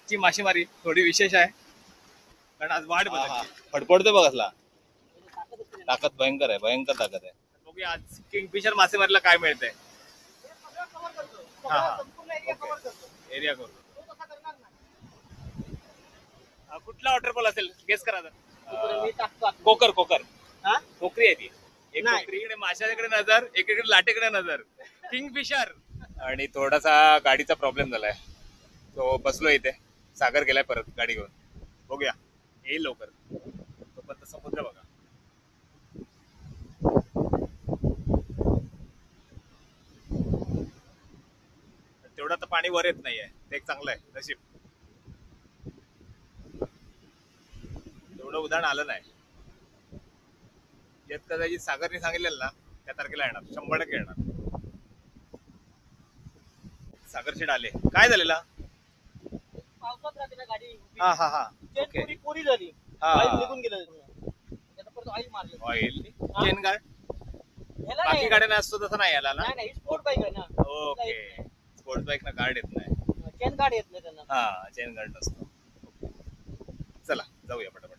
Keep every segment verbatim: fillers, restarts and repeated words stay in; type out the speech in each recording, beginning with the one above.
आजची मासेमारी थोडी विशेष आहे कारण आज वाढ बदलली. फडफडतो बघ असला, ताकद भयंकर आहे, भयंकर ताकद आहे. बघूया आज किंगफिशर मासेमारीला काय मिळतंय. हा हा एरिया करू. कुठला वॉटरफॉल असेल गेस करा. कोकर कोकर कोकरी आहे ती. एक कोकरीकडे माशाकडे नजर, एकीकडे लाटेकडे नजर. किंगफिशर. आणि थोडासा गाडीचा प्रॉब्लेम झालाय, तो बसलो इथे. सागर गेलाय परत गाडी घेऊन. बघूया येईल लवकर. तोपर्यंत समुद्र बघा. तेवढं तर पाणी वर येत नाहीये, ते एक चांगलं आहे नशीब. तेवढं उदाहरण आलं नाही. यात कदाचित सागरने सांगितलेलं ना त्या तारखेला येणार, शंभर टक्के येणार. सागर शेड आले. काय झालेला पावसात राहते ना गाडी. हा हा हा पुरी पुरी झाली. हा ऑइल निघून गेलं. त्याला परत ऑइल मारलं. ऑइल चेन गार्ड बाकी गाड्यांना असतो तसं नाही आला ना. नाही नाही स्पोर्ट बाईक आहे ना. ओके स्पोर्ट्स बाईक ना गार्ड येत नाही. चेन गार्ड येत नाही त्यांना. हा चेन गार्ड नसतो. चला जाऊया पटापट.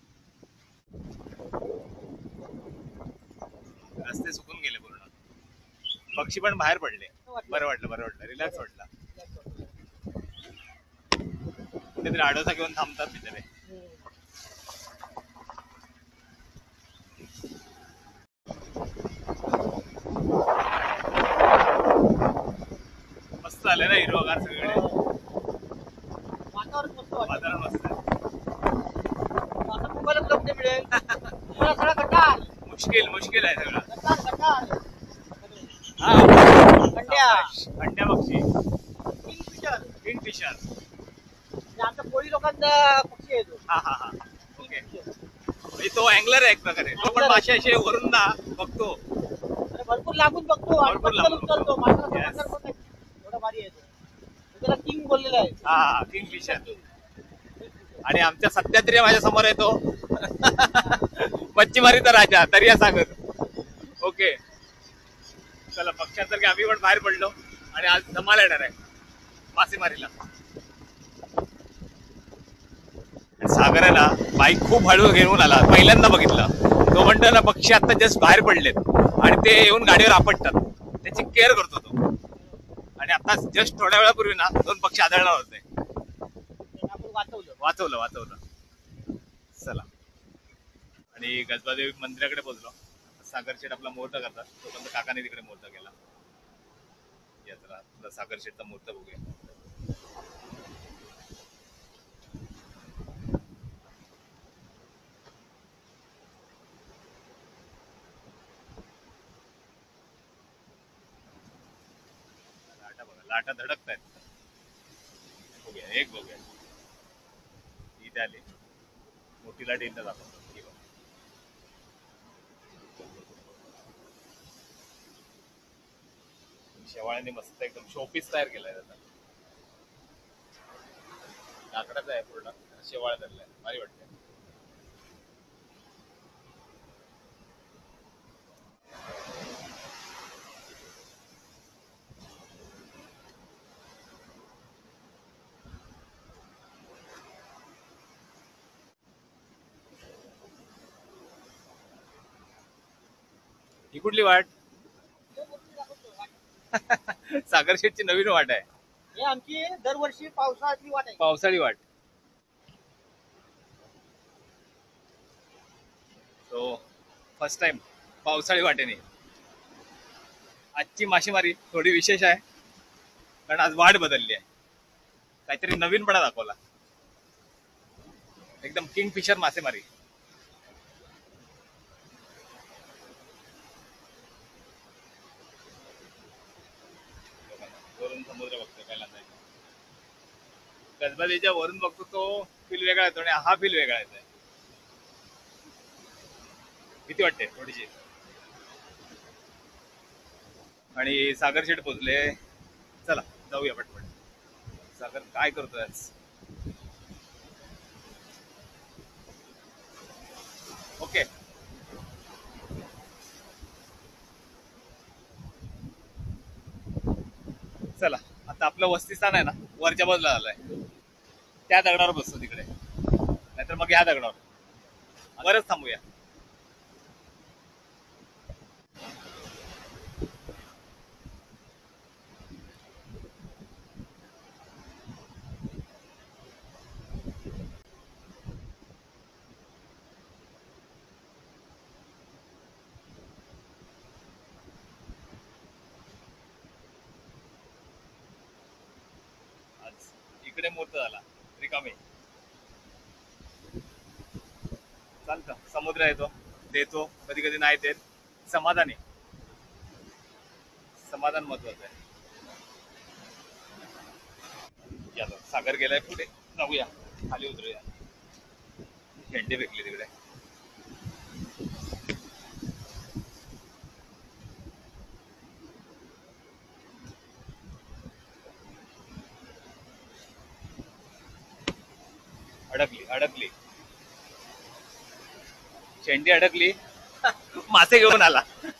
रस्ते सुकून गेले पूर्ण. पक्षी पण बाहेर पडले. बरं वाटलं बरं वाटलं रिलॅक्स वाटलं. कुठेतरी आडोसा घेऊन थांबतात तिथे. मस्त आले ना हिरवगार सगळीकडे. वातावरण मस्त वाटतं. वातावरण मस्त आहे. असं मुंबईला उपलब्ध मिळेल. थोडा थोडा कटार. मुश्किल मुश्किल आहे सगळं. कटार कटार. हा अंड्या अंड्या पक्षी. किंगफिशर. किंगफिशर आमच्या कोळी लोकांचा पक्षी आहे तो. हा हा हा ओके. म्हणजे तो अँगलर आहे एक प्रकारे. तो पण मासे असे वरून ना बघतो. भरपूर लागून बघतो आणि पटकन उचलतो. एवढा भारी आहे तो. त्याला किंग बोललेला आहे. हा किंगफिशर. आणि आमच्या सत्यात्रिय माझ्या समोर येतो. मच्छीमारीचा राजा दर्या सागर. ओके चला पक्ष्यांसारखे आम्ही पण बाहेर पडलो आणि आज धमाल येणार आहे मासेमारीला. सागर आहे ना बाईक खूप हळू घेऊन आला. पहिल्यांदा बघितलं. तो म्हणतो ना पक्षी आता जस्ट बाहेर पडलेत आणि ते येऊन गाडीवर आपटतात. त्याची केअर करतो तो. आणि आता जस्ट थोड्या वेळापूर्वी ना दोन पक्षी आढळणार होते. वाचवलं वाचवलं वाचवलं. चला आणि गजबादेवी मंदिराकडे पोहोचलो. सागर शेठ आपला मुहूर्त करतात. तोपर्यंत काकाने तिकडे मुहूर्त केला. या जरा सागर शेठचा मुहूर्त बघूया. लाटा बघा लाटा धडकत आहेत. बघूया एक बघूया. इथे आली मोठी लाट येईल आपण. शेवाळ्याने मस्त एकदम शोपीस तयार केलाय त्याचा. लाकडाचा आहे पूर्ण. शेवाळ्या धरलाय भारी वाटते. ही कुठली वाट. सागर शेठची नवीन वाट आहे. हे आमची दरवर्षी पावसाळ्यातली वाट आहे. पावसाळी वाट. सो फर्स्ट टाइम पावसाळी वाटेने. आजची मासेमारी थोडी विशेष आहे कारण आज वाट बदलली आहे. काहीतरी नवीनपणा दाखवला. एकदम किंगफिशर मासेमारी. वरून समुद्र बघतोय पहिल्यांदा. गजबादेवीच्या वरून बघतो तो फील वेगळा येतो आणि हा फील वेगळा येतोय. भीती वाटते थोडीशी. आणि सागर शेठ पोचले. चला जाऊया पटपट. सागर काय करतोय आज. ओके चला आता आपलं वस्तीस्थान आहे ना वरच्या बाजूला आलंय. त्या दगडावर बसतो तिकडे, नाहीतर मग ह्या दगडावर बरंच थांबूया. आज इकडे मुहूर्त झाला रिकामे. चालतं, समुद्र येतो, देतो, कधी कधी नाही देत. समाधान आहे, समाधान महत्वाचं आहे. या जाऊ. सागर गेलाय पुढे, जाऊया खाली उतरूया. झेंडे फेकले तिकडे. अडकली अडकली शेंडी अडकली. मासे घेऊन आला,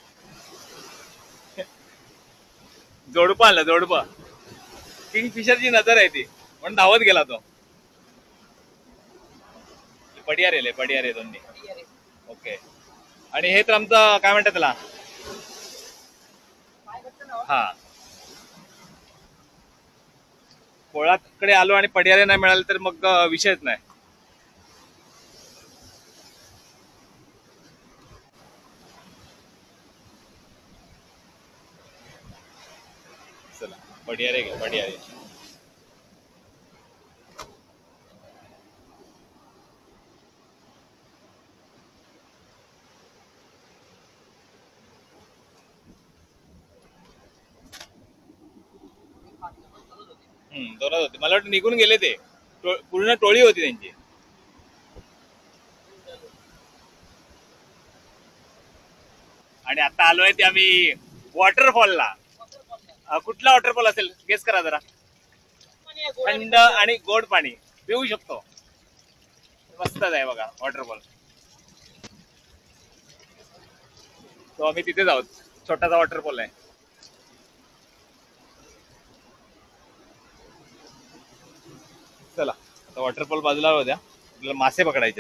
जोडपं आलं जोडपं. किंगफिशरची नजर आहे ती, पण धावत गेला तो. पडियार येले पडियार आहे दोन्ही. ओके. आणि हे तर आमचं काय म्हणतात त्याला, हा कोळाकडे आलो आणि पडियारे नाही मिळाले तर मग विषयच नाही. चला पडियारे घे पडियारे. हम्म दोनच होते, मला वाटतं निघून गेले ते. टो- पूर्ण टोळी होती त्यांची. आणि आता आलोय ते आम्ही वॉटरफॉलला. कुठला वॉटरफॉल असेल गेस करा जरा. थंड आणि गोड पाणी पिऊ शकतो. मस्तच आहे बघा वॉटरफॉल. तो आम्ही तिथेच आहोत, छोटासा वॉटरफॉल आहे. चला आता वॉटरफॉल बाजूला होत्या, आपल्याला मासे पकडायचे.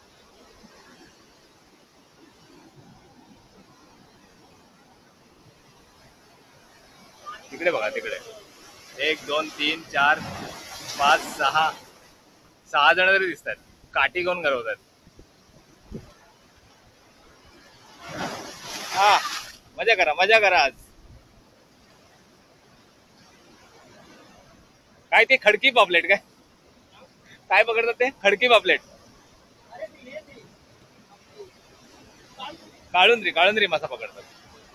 तिकडे बघा तिकडे एक दोन तीन चार पाच सहा सहा जण तरी दिसतात, काठी घेऊन गरवतात. हा मजा करा मजा करा आज. काय ते खडकी पापलेट काय काय पकडतात ते, खडकी पापलेट. काळुंद्री काळुंद्री मासा पकडतात.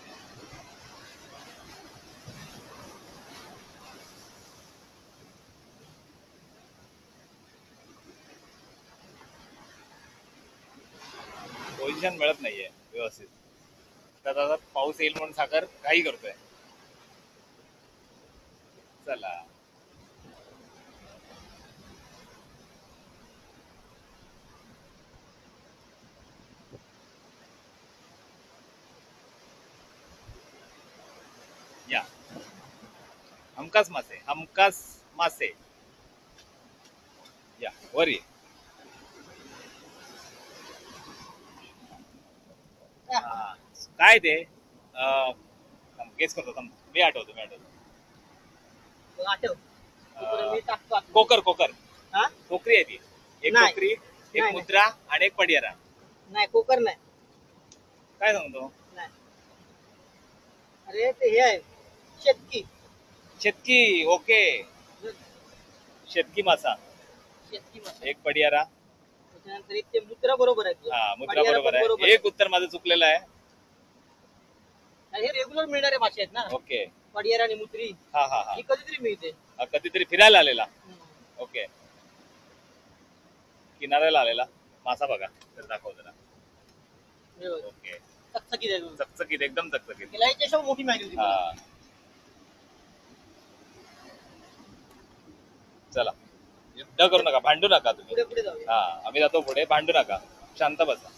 पोझिशन मिळत नाहीये व्यवस्थित. त्यात आता पाऊस येईल म्हणून सागर काही करतोय. चला या. हमखास मासे हमखास मासे. या वर ये. हा. काय ते गेस करतो थांब. मी आठवतो मी आठवतो आठव. इकडे मी टाकतो आता. कोकर कोकर हा? कोकरी आहे ती. एक नाही. कोकरी, एक नाही, मुद्रा आणि एक पडियारा. नाही कोकर नाही. काय सांगतो, नाही. अरे ते हे आहे शेतकी. शेतकी. ओके शेतकी मासा. शेतकी मासा. एक पडियारा. त्याच्यानंतर एक ते मुद्रा बरोबर आहे. हा मुद्रा पडियारा बरोबर पण आहे. बरोबर एक उत्तर माझं चुकलेलं आहे. आणि हे रेग्युलर मिळणारे मासे आहेत ना, ओके. पडियारा आणि मुद्री. हा हा हा ही कधीतरी मिळते. हा, कधीतरी फिरायला आलेला. हम्म. ओके. किनाऱ्याला आलेला मासा बघा तर दाखवतो ना. हे बघ. ओके चकचकीत आहे. चकचकीत एकदम चकचकीत. तिला याच्याशिवाय मोठी माहिती होती मला. हा चला युद्ध करू नका, भांडू नका तुम्ही. पुढे पुढे जाऊया. हा आम्ही जातो पुढे, भांडू नका, शांत बसा.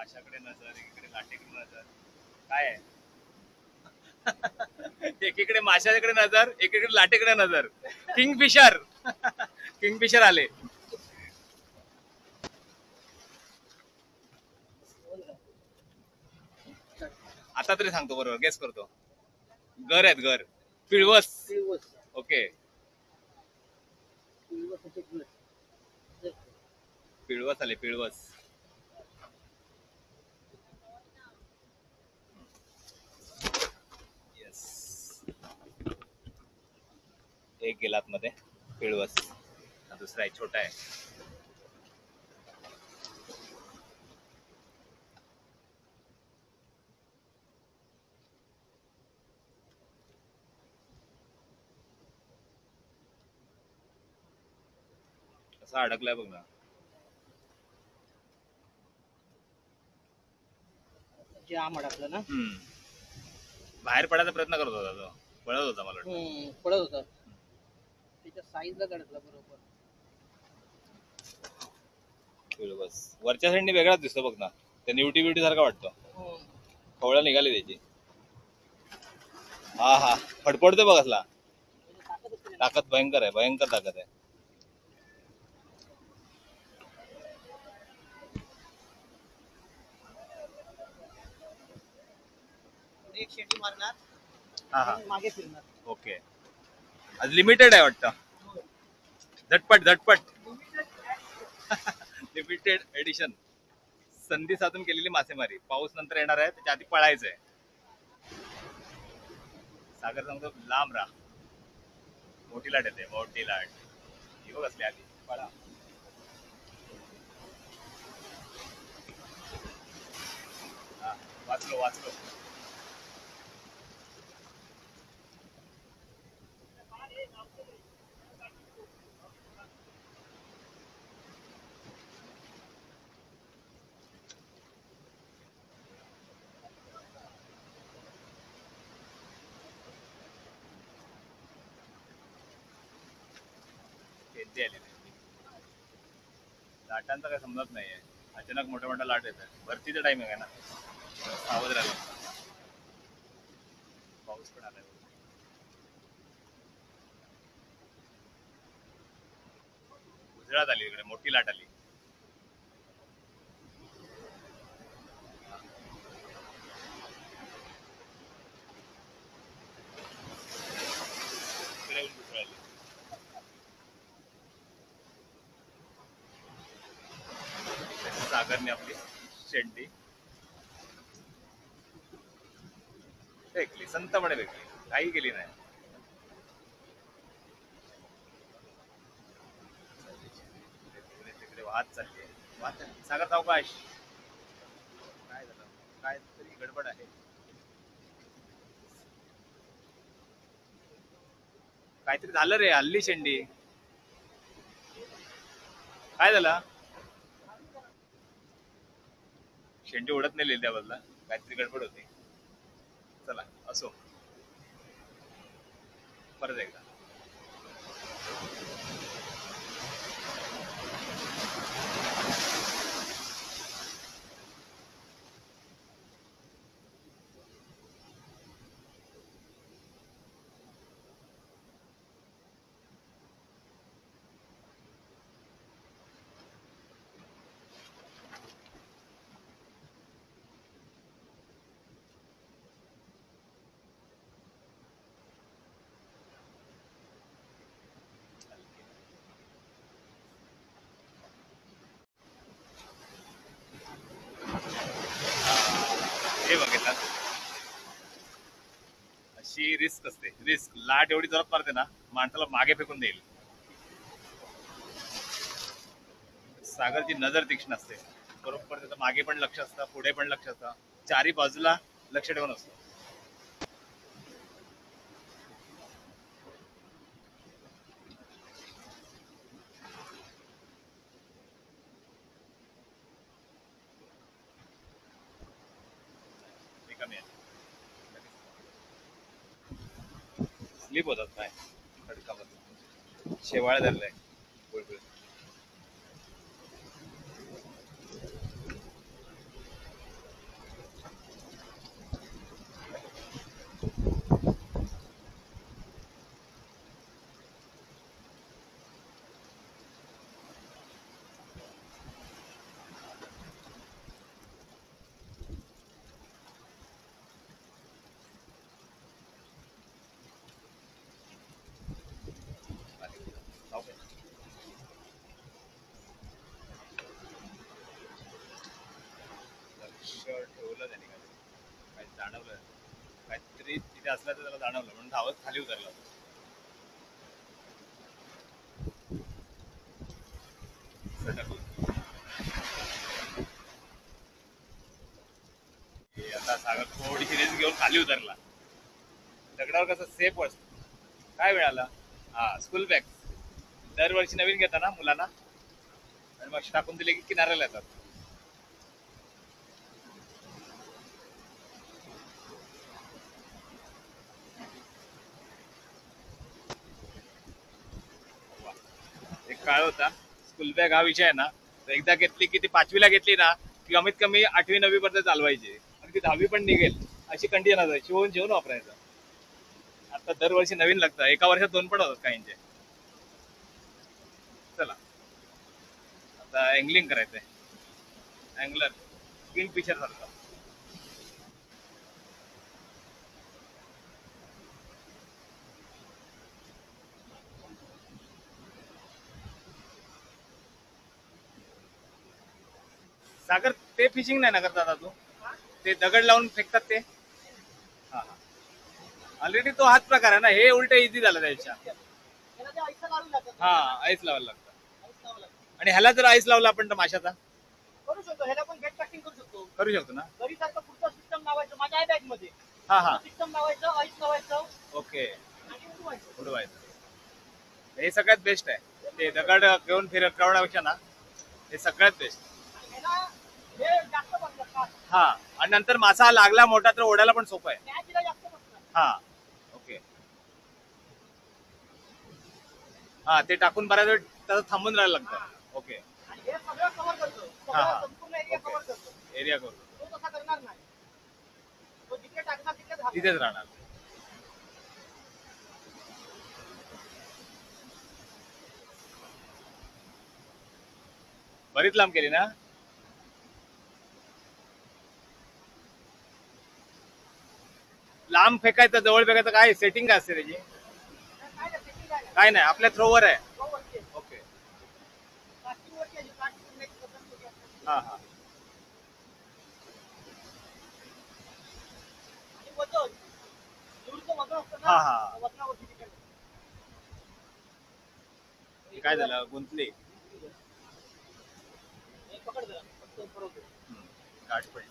माशाकडे नजर, एकीकडे लाटेकडे नजर. काय आहे? एकीकडे माशाकडे नजर, एकीकडे लाटेकडे नजर. किंगफिशर. किंगफिशर आले. आता तरी सांगतो बरोबर, गेस करतो. घर आहेत, घर. पिळवस. ओके. पिळवस आले, पिळवस. एक गेलात मध्ये पिळवस. दुसरा आहे, छोटा आहे. कसा अडकलाय बघ ना. जाम अडकलं ना. हम्म. बाहेर पडायचा प्रयत्न करत होता तो, पळत होता मला वाटतं. हम्म, पडत होता. त्याच्या साईजला अडकला बरोबर. पिळवस वरच्या साईडने वेगळाच दिसतो बघ ना. त्या निवटी बिवटी सारखा वाटतो. हम्म. खवळा निघाली त्याची. हा हा फडफडतो बघ असला. म्हणजे ताकद असते ना. ताकद भयंकर आहे, भयंकर ताकद आहे. एक शेटी मारणार हा हा आणि मागे फिरणार. ओके. आज लिमिटेड आहे वाटतं. झटपट झटपट. Limited edition. संधी साधून केलेली मासेमारी. पाऊस नंतर येणार आहे, त्याच्या आधी पळायचंय. सागर सांगतो लांब राहा. मोठी लाट येते, मोठी लाट. ही बघ असली आली. पळा. हा, वाचलो वाचलो. लाटांचा काही समजत नाहीये. अचानक मोठ्या मोठ्या लाट येत आहे. भरतीचा टाइमिंग आहे ना, सावध राहिला. पाऊस पण आलाय. गुजरात आली इकडे, मोठी लाट आली. सागरने आपली शेंडी फेकली, संतपणे फेकली, काही केली नाही. तिकडे वाहत चालली. सागर सावकाश. काय झालं? काय तरी गडबड आहे. काहीतरी झालं रे, हल्ली शेंडी. काय झालं? शेंडी उडत नाही त्या बदला, काहीतरी गडबड होती. चला असो, परत एकदा. हे बघितलं, अशी रिस्क असते. रिस्क लाट एवढी जोरात मारते ना, माणसाला मागे फेकून देईल. सागरची नजर तीक्ष्ण असते. बरोबर त्याचं मागे पण लक्ष असतं, पुढे पण लक्ष असतं, चारी बाजूला लक्ष ठेवून असतं. स्लिप होतात काय खडकामध्ये. शेवाळ धरलाय बुळबुळ. तिथे असल्याचं त्याला जाणवलं म्हणून धावत खाली उतरला. आता सागर थोडीशी रेस घेऊन खाली उतरला. दगडावर कसं सेफ असतं. काय मिळालं? हा स्कूल बॅग. दरवर्षी नवीन घेता ना मुलांना आणि मग टाकून दिले की किनाऱ्याला येतात. एक काळ होता स्कूल बॅग हा विषय आहे ना, एकदा घेतली की ती पाचवीला घेतली ना की कमीत कमी आठवी नववी पर्यंत चालवायची आणि ती दहावी पण निघेल अशी कंडिशन असायची. शिवून शिवून वापरायचं. आता दरवर्षी नवीन लागतं. एका वर्षात दोन पण होतात काहींचे. चला आता अँगलिंग करायचंय. अँगलर किंग फिशर सारखं. सागर ते फिशिंग नाही ना करत आता तू? ते दगड लावून फेकतात ते. हा हा ऑलरेडी तो हाच प्रकार आहे ना. हे उलट इझी झालं त्याच्या. त्याला ते आईचं लावून लागतं. हा आईस लावायला लागतं. आईस लावावं लागतं. आणि ह्याला जर आईस लावला आपण तर माशाचा करू शकतो. ह्याला पण गेट पॅकिंग करू शकतो. करू शकतो ना. घरी सारखं पुढचं सिस्टम लावायचं. माझ्या आहे बॅग मध्ये हा हा सिस्टम लावायचं, आईस लावायचं ओके. आणि उडवायचं. उडवायचं हे सगळ्यात बेस्ट आहे. ते दगड घेऊन फिरवण्यापेक्षा ना हे सगळ्यात बेस्ट. आणि ह्याला हे जास्त बसलं का? हा आणि नंतर मासा लागला मोठा तर ओढायला पण सोपं आहे. मॅचला जास्त बसलं. हा ओके. हा ते टाकून बऱ्याच वेळ त्याचं थांबून राहायला लागतं. ओके. आणि हे सगळं कव्हर करतो. हा, हा. सगळं संपूर्ण एरिया ओके. कव्हर करतो. एरिया करू तो तसा करणार नाही. तो जिथे टाकणार तिथेच राहणार. तिथेच राहणार. बरीच लांब केली ना. लांब फेकायचं जवळ फेकायचं काय सेटिंग काय असते त्याची? काय नाही, setting काय नाही. काय नाही आपल्या थ्रोवर आहे. तो वरती आहे. ओके. प्लास्टिक वरती आहे. प्लास्टिक नेट पद्धत वरती आहे. हा हा आणि वजन. दूरचं वजन असतं हा, ना, हा. त्या वजनावरती depend आहे. हे काय झालं गुंतली. हे पकड जरा. फक्त फिरवतो. गाठ पडली.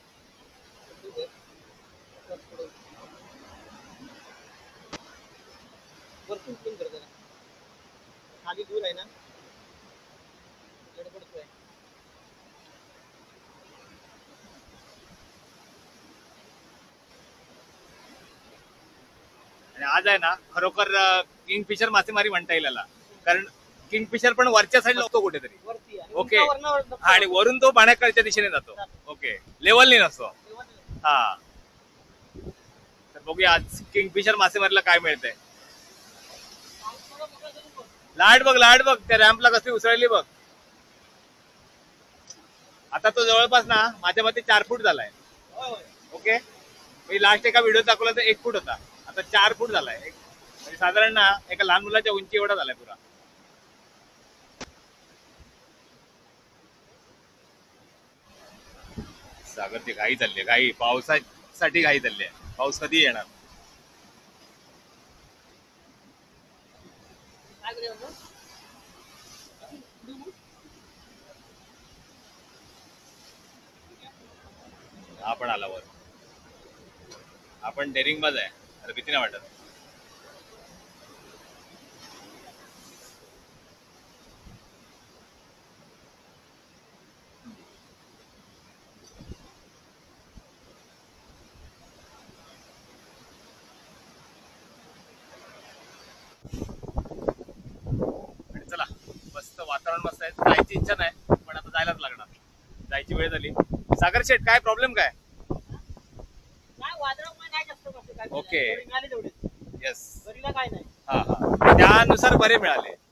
वरतून clean कर जरा. खाली दूर आहे ना, गडबडतोय. आणि आज आहे ना खरोखर किंगफिशर मासेमारी म्हणता येईल याला. कारण किंगफिशर पण वरच्या साईडला होतो कुठेतरी. वरती आहे. ओके. उंचा वरणावर दबतो. आणि वरून तो पाण्याकडच्या दिशेने जातो. ओके लेवलनी नसतो. तेव्हा ते- हा तर बघूया आज किंगफिशर मासेमारीला काय मिळतंय. पावसाला मोकळा करून बघ. लाट बघ लाट बघ त्या रॅम्पला कसली उसळली बघ. आता तो जवळपास ना माझ्या मते चार फूट झालाय. होय, होय. ओके मी लास्ट एका व्हिडिओ दाखवला तर एक फूट होता. आता चार फूट झालाय. एक- म्हणजे साधारण ना एका लहान मुलाच्या उंची एवढा झालाय पुरा. सागरची घाई चालली आहे. घाई पावसासाठी घाई चालली आहे. पाऊस कधी येणार. काय करूया आपण? आपण आला वर. आपण डेअरिंग बाज आहे. अरे भीती नाही वाटत. आणि चला मस्त वातावरण मस्त आहे. जायची इच्छा नाही पण आता जायलाच लागणार. जायची वेळ झाली. सागर शेठ काय प्रॉब्लेम काय? काय वादळामुळे नाही जास्त बसले काय. ओके. जेवढे मिळाले तेवढे. येस घरीला काय नाही. हा हा त्यानुसार बरे मिळाले.